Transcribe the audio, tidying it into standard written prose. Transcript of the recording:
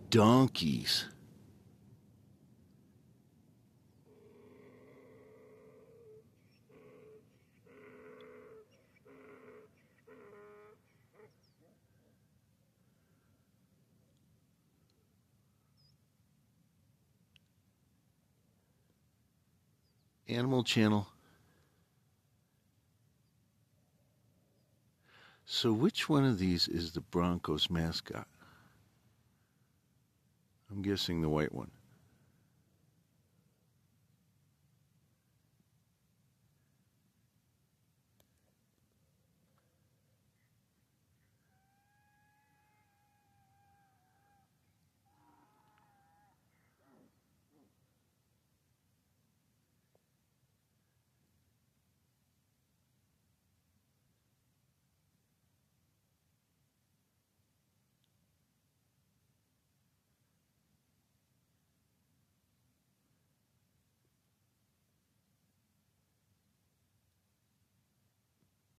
donkeys. Animal Channel. So which one of these is the Broncos mascot? I'm guessing the white one.